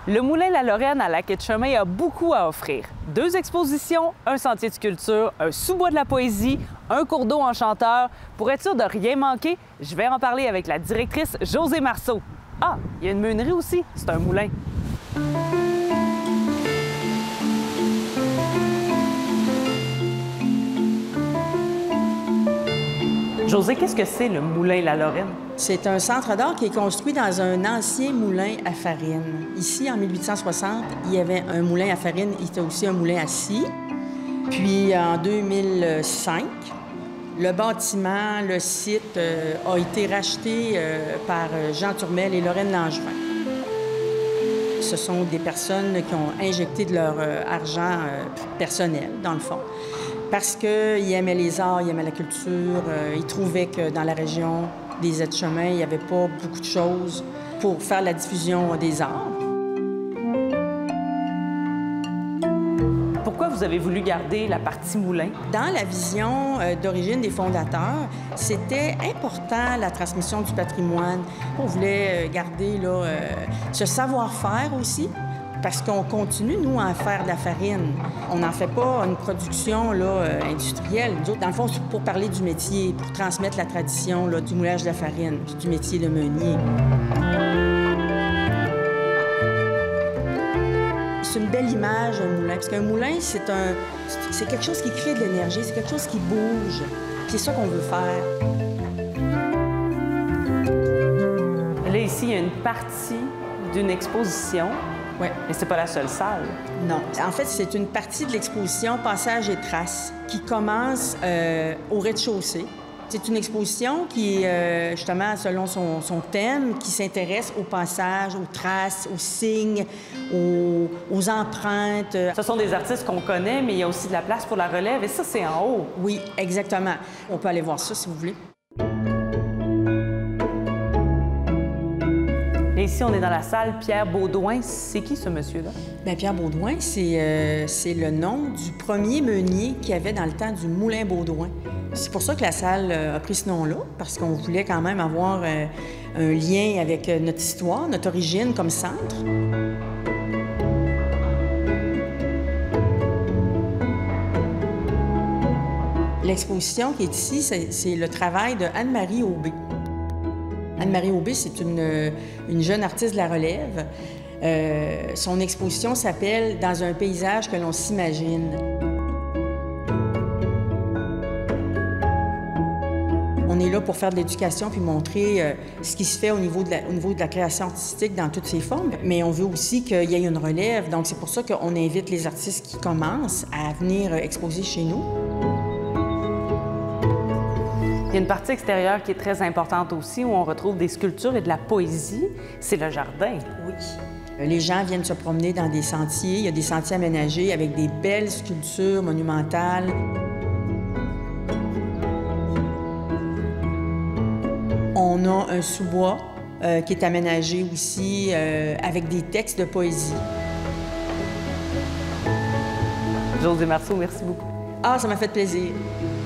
Le Moulin La Lorraine à la Quai de Chemin a beaucoup à offrir. 2 expositions, un sentier de sculpture, un sous-bois de la poésie, un cours d'eau enchanteur. Pour être sûr de rien manquer, je vais en parler avec la directrice Josée Marceau. Ah, il y a une meunerie aussi, c'est un moulin. Josée, qu'est-ce que c'est le Moulin La Lorraine? C'est un centre d'art qui est construit dans un ancien moulin à farine. Ici, en 1860, il y avait un moulin à farine, il y avait aussi un moulin à scie. Puis, en 2005, le bâtiment, le site a été racheté par Jean Turmel et Lorraine Langevin. Ce sont des personnes qui ont injecté de leur argent personnel, dans le fond, parce qu'ils aimaient les arts, ils aimaient la culture. Ils trouvaient que dans la région des aides-chemins, il n'y avait pas beaucoup de choses pour faire la diffusion des arts. Pourquoi vous avez voulu garder la partie moulin? Dans la vision d'origine des fondateurs, c'était important la transmission du patrimoine. On voulait garder là, ce savoir-faire aussi, parce qu'on continue, nous, à faire de la farine. On n'en fait pas une production là, industrielle. Dans le fond, c'est pour parler du métier, pour transmettre la tradition là, du moulage de la farine, puis du métier de meunier. C'est une belle image, un moulin, parce qu'un moulin, c'est quelque chose qui crée de l'énergie, c'est quelque chose qui bouge. Puis c'est ça qu'on veut faire. Là, ici, il y a une partie d'une exposition. Oui. Mais c'est pas la seule salle. Non. En fait, c'est une partie de l'exposition Passages et traces qui commence au rez-de-chaussée. C'est une exposition qui, justement, selon son thème, qui s'intéresse aux passages, aux traces, aux signes, aux empreintes. Ce sont des artistes qu'on connaît, mais il y a aussi de la place pour la relève, et ça, c'est en haut. Oui, exactement. On peut aller voir ça, si vous voulez. Et ici, on est dans la salle Pierre Baudouin. C'est qui, ce monsieur-là? Bien, Pierre Baudouin, c'est le nom du premier meunier qu'il y avait dans le temps du Moulin Baudouin. C'est pour ça que la salle a pris ce nom-là, parce qu'on voulait quand même avoir un lien avec notre histoire, notre origine comme centre. L'exposition qui est ici, c'est le travail de Anne-Marie Aubé. Anne-Marie Aubé, c'est une jeune artiste de la relève. Son exposition s'appelle « Dans un paysage que l'on s'imagine ». On est là pour faire de l'éducation puis montrer ce qui se fait au niveau de la création artistique dans toutes ses formes. Mais on veut aussi qu'il y ait une relève. Donc, c'est pour ça qu'on invite les artistes qui commencent à venir exposer chez nous. Il y a une partie extérieure qui est très importante aussi, où on retrouve des sculptures et de la poésie. C'est le jardin. Oui. Les gens viennent se promener dans des sentiers. Il y a des sentiers aménagés avec des belles sculptures monumentales. On a un sous-bois qui est aménagé aussi avec des textes de poésie. Josée Marceau, merci beaucoup. Ah, ça m'a fait plaisir.